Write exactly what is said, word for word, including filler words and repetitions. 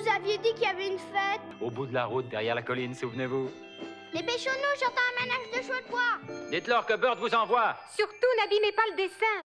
nous aviez dit qu'il y avait une fête. Au bout de la route, derrière la colline, souvenez-vous. Dépêchons-nous, j'entends un manège de chevaux de bois. Dites-leur que Bird vous envoie. Surtout, n'abîmez pas le dessin.